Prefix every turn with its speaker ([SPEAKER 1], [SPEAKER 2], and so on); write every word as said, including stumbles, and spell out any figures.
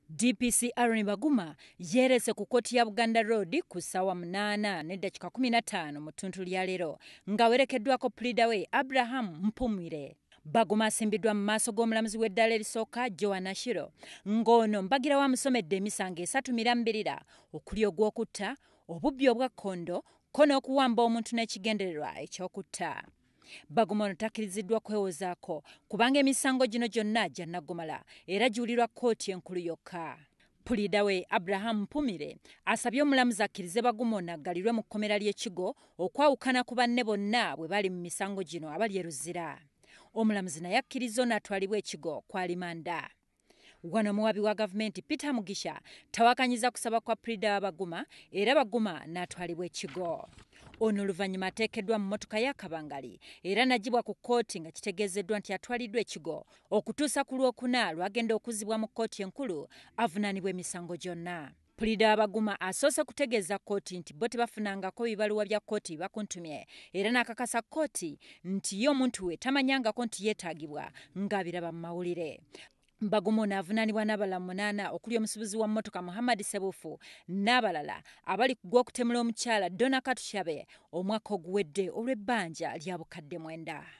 [SPEAKER 1] D P C Aaron Baguma yerese ku kkooti ya Buganda Road ku ssaawa munaana n'eddakiika kumi na ttaano mu ttuntu lya leero ng'awerekeddwako pulida we Abraham Mpumire. Baguma asimbiddwa mu maaso g'omulamuzi w'eddaala erisooka Joan Ashiro ng'ono mbagirawo amusomedde emisango esatu mirambirira okuli ogw'okutta, obubbi obwa kkondo ko n'okuwamba omuntu n'ekigendererwa eky'okutta. Baguma ono takkiriziddwa kwewozaako kubanga emisango gino gyonna gya nnaggumala era giwulirwa kkooti enkulu yokka. Pulida we Abraham Mpumire asabye omulamuzi akkirize Baguma ono aggalirwe mu kkomera ly'ekigo okwawukana ku banne bonna bwe bali mu misango gino abali e Luzira. Omulamuzi naye akkiriza ono atwalibwa ekigo kwa limanda. Wano omuwabi wa gavumenti Peter Mugisha tawakanyiza kusaba kwa pulida wa Baguma era Baguma n'atwalibwa ekigo. Ono oluvannyuma ateekeddwa mu mmotoka ya kabangali era n'aggyibwa ku kkooti nga kitegeezeddwa nti atwaliddwa ekigo okutuusa ku lwokuna lw'agenda okuzibwa mu kkooti enkulu avunaanibwa emisango gyonna. Pulida wa Baguma asoose kutegeeza kkooti nti bo tebafunangako bibaluwa bya kkooti bibakuntumye era n'akakasa kkooti nti ye omuntu we tamanyangako nti yeetaagibwa ng'abiraba mu mawulire. Baguma ono avunaanibwa n'abalala munaana okuli omusuubuzi wa mmotoka Muhammad Sebufu n'abalala abali ku gw'okutemula omukyala Donna Katushabe omwaka oguwedde olw'ebbanja lya bukadde mwenda.